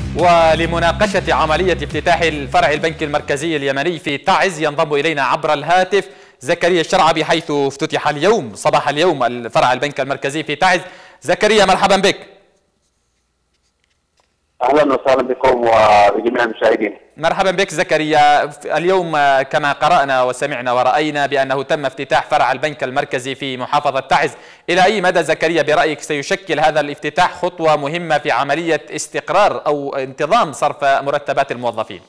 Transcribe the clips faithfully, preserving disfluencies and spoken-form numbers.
ولمناقشة عملية افتتاح الفرع البنك المركزي اليمني في تعز ينضم إلينا عبر الهاتف زكريا الشرعبي، حيث افتتح اليوم صباح اليوم الفرع البنك المركزي في تعز. زكريا مرحبا بك. اهلا وسهلا بكم وبجميع المشاهدين. مرحبا بك زكريا. اليوم كما قرأنا وسمعنا ورأينا بأنه تم افتتاح فرع البنك المركزي في محافظة تعز، إلى أي مدى زكريا برأيك سيشكل هذا الافتتاح خطوة مهمة في عملية استقرار أو انتظام صرف مرتبات الموظفين؟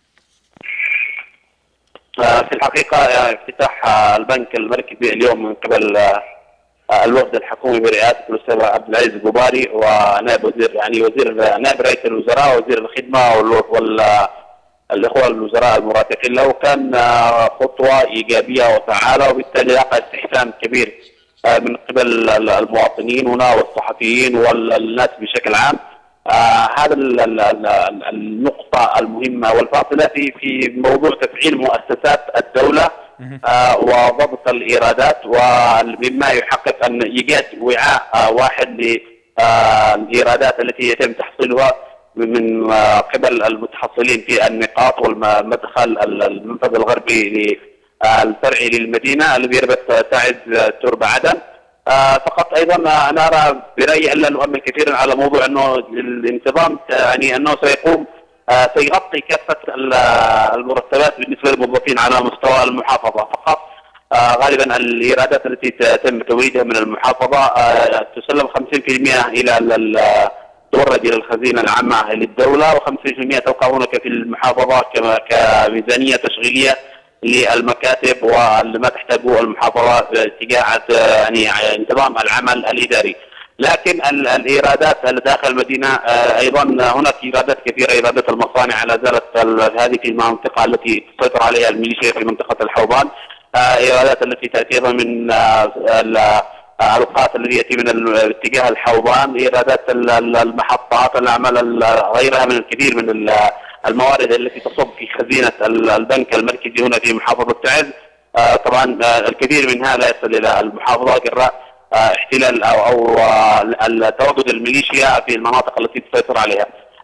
في الحقيقة افتتاح البنك المركزي اليوم من قبل الوفد الحكومي برئاسة الأستاذ عبد العزيز القباري ونائب وزير يعني وزير نائب رئيس الوزراء وزير الخدمة والإخوة الوزراء المرافقين له، كان خطوة إيجابية وفعالة، وبالتالي لقى استحسان كبير من قبل المواطنين هنا والصحفيين والناس بشكل عام. هذا النقطة المهمة والفاصلة في في موضوع تفعيل مؤسسات الدولة آه وضبط الايرادات، ومما يحقق ان يجد وعاء واحد للايرادات التي يتم تحصيلها من آه قبل المتحصلين في النقاط والمدخل المنفذ الغربي للفرع للمدينه الذي يربط تعز تربه عدن. آه فقط ايضا انا ارى برايي الا نؤمل كثيرا على موضوع انه الانتظام يعني انه سيقوم آه سيغطي كافة المرتبات بالنسبة للموظفين على مستوى المحافظة فقط. آه غالبا الإيرادات التي تتم توريدها من المحافظة آه تسلم خمسين بالمئة إلى تورد إلى الخزينة العامة للدولة، وخمسين بالمئة تبقى هناك في المحافظة كميزانية تشغيلية للمكاتب وما تحتاجه المحافظة تجاه يعني انتظام العمل الإداري. لكن الايرادات داخل المدينه ايضا هناك ايرادات كثيره، ايرادات المصانع لا زالت هذه في المنطقه التي تسيطر عليها الميليشيا في منطقه الحوضان، ايرادات التي تاتي ايضا من الخاط الذي ياتي من اتجاه الحوضان، ايرادات المحطات، الاعمال غيرها من الكثير من الموارد التي تصب في خزينه البنك المركزي هنا في محافظه تعز. طبعا الكثير منها لا يصل الى المحافظه جراء احتلال او او تواجد الميليشيا في المناطق التي تسيطر عليها.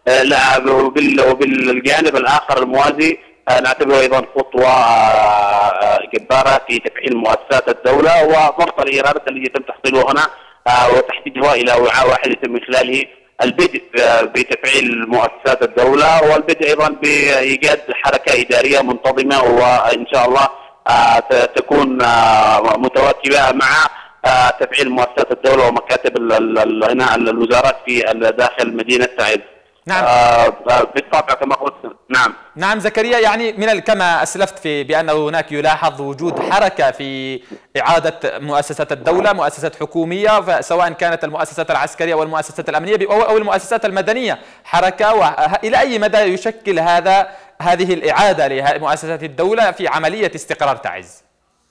وبالجانب الاخر الموازي نعتبره ايضا خطوه جباره في تفعيل مؤسسات الدوله وضبط الايرادات التي يتم تحصيلها هنا وتحديدها الى وعاء واحد يتم من خلاله البدء بتفعيل مؤسسات الدوله، والبدء ايضا بايجاد حركه اداريه منتظمه وان شاء الله تكون متواكبه مع تفعيل مؤسسات الدولة ومكاتب هنا الوزارات في داخل مدينة تعز. نعم. آه بالطبع كما قلت. نعم. نعم زكريا، يعني من كما أسلفت في بأنه هناك يلاحظ وجود حركة في إعادة مؤسسات الدولة، مؤسسات حكومية سواء كانت المؤسسات العسكرية والمؤسسات الأمنية أو المؤسسات المدنية، حركة. وإلى أي مدى يشكل هذا هذه الإعادة لمؤسسات الدولة في عملية استقرار تعز؟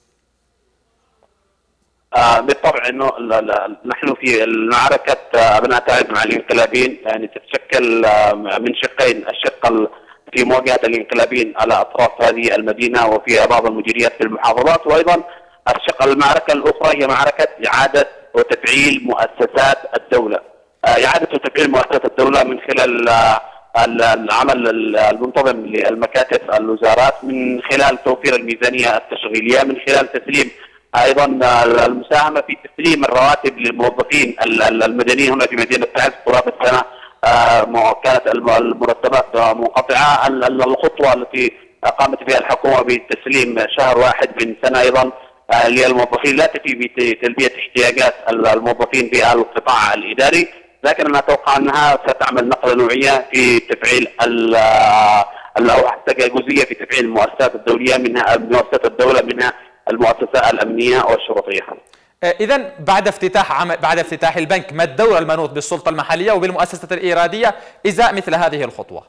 آه بالطبع انه نحن في معركه ابناء تعز مع الانقلابيين يعني تتشكل آه من شقين، الشق في مواجهه الانقلابيين على اطراف هذه المدينه وفي بعض المديريات في المحافظات، وايضا الشق المعركه الاخرى هي معركه اعاده وتفعيل مؤسسات الدوله. آه اعاده وتفعيل مؤسسات الدوله من خلال آه العمل المنتظم للمكاتب الوزارات، من خلال توفير الميزانيه التشغيليه، من خلال تسليم ايضا المساهمه في تسليم الرواتب للموظفين المدنيين هنا في مدينه تعز قرابه سنه كانت المرتبات منقطعه. الخطوه التي قامت بها الحكومه بتسليم شهر واحد من سنه ايضا للموظفين لا تفي بتلبيه احتياجات الموظفين في القطاع الاداري، لكن انا اتوقع انها ستعمل نقله نوعيه في تفعيل او حتى جزئيه في تفعيل المؤسسات الدوليه، منها مؤسسات الدوله منها المؤسسة الأمنية والشرطية. إذن بعد افتتاح عم... بعد افتتاح البنك، ما الدور المنوط بالسلطة المحلية وبالمؤسسة الإيرادية إزاء مثل هذه الخطوة؟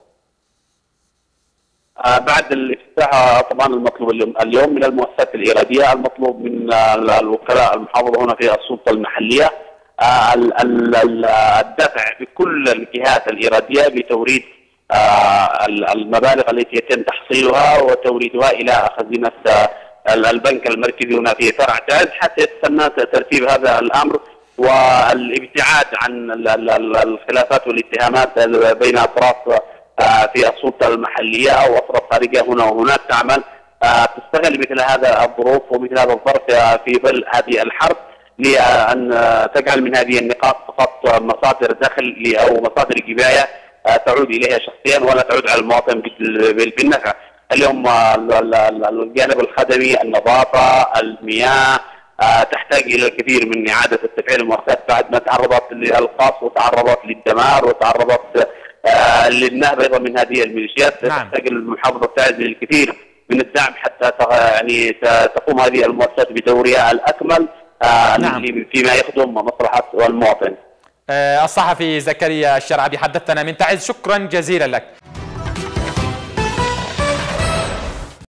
آه بعد الافتتاح طبعا المطلوب اليوم من المؤسسات الإيرادية، المطلوب من الوكلاء المحافظة هنا في السلطة المحلية آه الدفع بكل الجهات الإيرادية بتوريد آه المبالغ التي يتم تحصيلها وتوريدها إلى خزينة البنك المركزي هنا في فرع تعز، حتى يتسنى ترتيب هذا الامر والابتعاد عن الخلافات والاتهامات بين اطراف في السلطه المحليه او اطراف خارجيه هنا وهناك، تعمل تستغل مثل هذا الظروف ومثل هذا الظرف في ظل هذه الحرب لأن تجعل من هذه النقاط فقط مصادر دخل أو مصادر جباية تعود إليها شخصيا ولا تعود على المواطن بالنفع. اليوم الجانب الخدمي، النظافة، المياه تحتاج إلى الكثير من إعادة التفعيل المؤسسات بعد ما تعرضت للقصف وتعرضت للدمار وتعرضت للنهب أيضا من هذه الميليشيات. نعم. تحتاج المحافظة تعز للكثير من الدعم حتى يعني تقوم هذه المؤسسات بدورها الأكمل. نعم. فيما يخدم مصلحة المواطن. الصحفي زكريا الشرعبي حدثنا من تعز، شكرا جزيلا لك.